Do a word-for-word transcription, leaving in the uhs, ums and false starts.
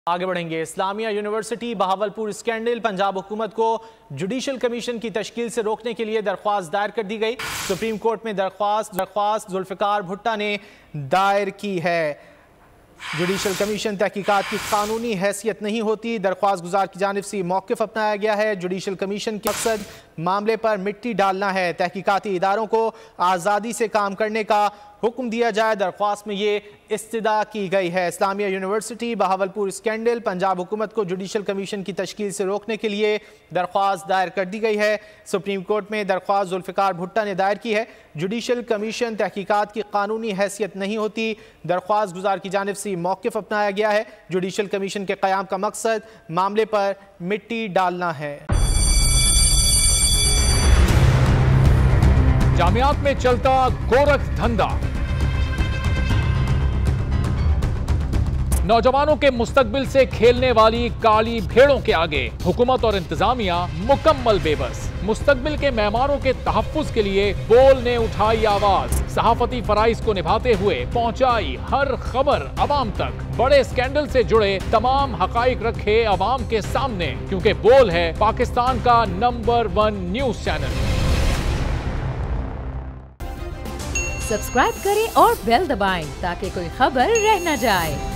आगे बढ़ेंगे। Islamia university Bahawalpur scandal, Punjab हुकूमत को जुडिशल कमीशन की तश्कील से रोकने के लिए दरख्वास्त दायर कर दी गई। सुप्रीम कोर्ट में दरख्वास्त दरख्वास्त जुल्फिकार भुट्टा ने दायर की है। जुडिशल कमीशन तहकीकात की कानूनी हैसियत नहीं होती, दरख्वास्त गुजार की जानिब से मौक़िफ़ अपनाया गया है। जुडिशल कमीशन के मकसद मामले पर मिट्टी डालना है, तहकीकाती इदारों को आज़ादी से काम करने का हुक्म दिया जाए। दरख्वास्त में ये इस्तदा की गई है। इस्लामिया यूनिवर्सिटी बहावलपुर स्कैंडल, पंजाब हुकूमत को जुडिशल कमीशन की तश्कील से रोकने के लिए दरख्वास्त दायर कर दी गई है। सुप्रीम कोर्ट में दरख्वास्त जुल्फिकार भुट्टा ने दायर की है। जुडिशल कमीशन तहकीकात की कानूनी हैसियत नहीं होती, दरख्वास्त गुजार की जानिब से मौक़िफ़ अपनाया गया है। जुडिशल कमीशन के क़याम का मकसद मामले पर मिट्टी डालना है। जामियात में चलता गोरख धंधा, नौजवानों के मुस्तकबिल से खेलने वाली काली भेड़ों के आगे हुकूमत और इंतजामिया मुकम्मल बेबस। मुस्तकबिल के मेहमानों के तहफ्फुज़ के लिए बोल ने उठाई आवाज, सहाफती फराइज को निभाते हुए पहुंचाई हर खबर अवाम तक। बड़े स्कैंडल से जुड़े तमाम हकाइक रखे अवाम के सामने, क्योंकि बोल है पाकिस्तान का number one news channel. Subscribe करें और बेल दबाएं ताकि कोई खबर रह न जाए।